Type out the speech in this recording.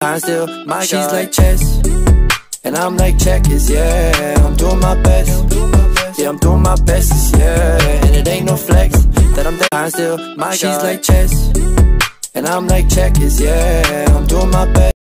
I'm still my God. She's like chess, and I'm like checkers, yeah. I'm doing my best, yeah, I'm doing my best, yeah. And it ain't no flex that I'm still my God. She's like chess, and I'm like checkers, yeah. I'm doing my best.